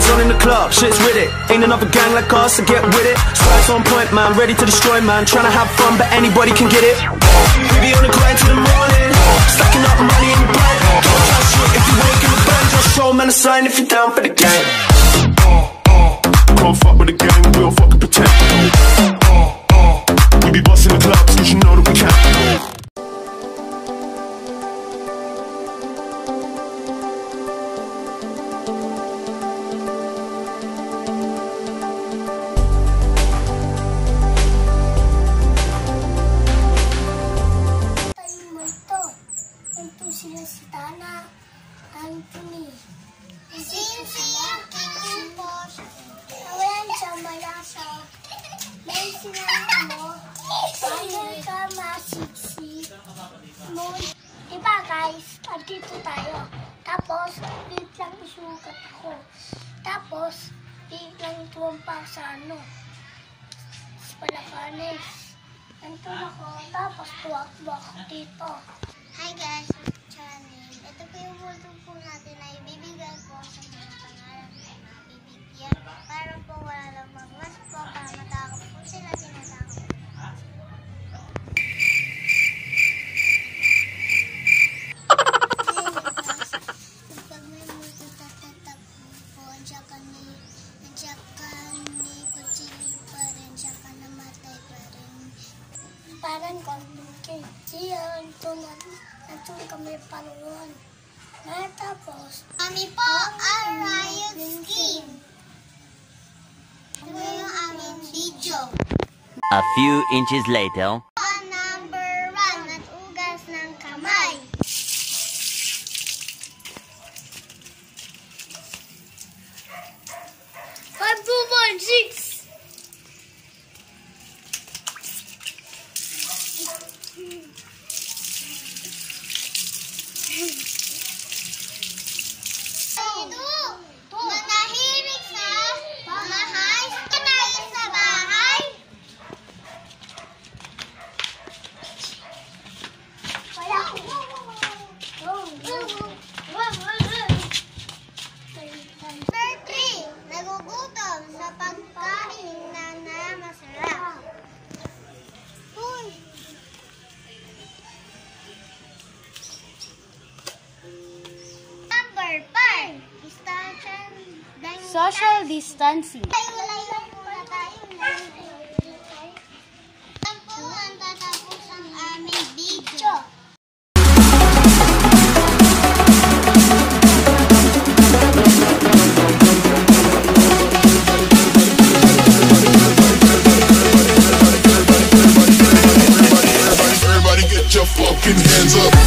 on in the club, shit's with it. Ain't another gang like us, so get with it. Stripes on point, man, ready to destroy, man. Tryna have fun, but anybody can get it. We be on the grind till the morning, stacking up money in the bank. Don't try shit if you ain't in the band. Just show man a sign if you're down for the gang. Can't fuck with the gang, we don't fucking pretend. We be bossing the clubs, cause you know that we can. Sila si Tana, Anthony. Nawalan siya malasa. May sinabi mo, paano ka masiksi mo? Diba guys, andito tayo. Tapos, biglang lang isugat ako. Tapos, biglang tumumpa sa sa Palacanes. Nandun ako, tapos tuwak-tuwak ako dito. Hi guys, channel. Ito po yung multo po natin na ibibigay po sa mga pangarap na mabibigyan. Para po wala lang magmas po, para matakot po sila tinatakot. Pag may multo tatatak po, andiyan ka ni kutsilyo pa rin, andiyan ka namatay pa rin. Parang kondukin. Siya, ito kami paluan. Tapos, Kami po ang Rayot skin. Ito yung aming video. A few inches later. Ang number 1 at ugas ng kamay. Five, 2, 1, 6. Manahimik sa bahay. Kanayin sa bahay. Wala. 3. Nagugutom sa pagkain na masarap. Number 4. Social distancing. Layo-layo muna tayo. Yan po ang tatapos ang aming video. Everybody get your fucking hands up.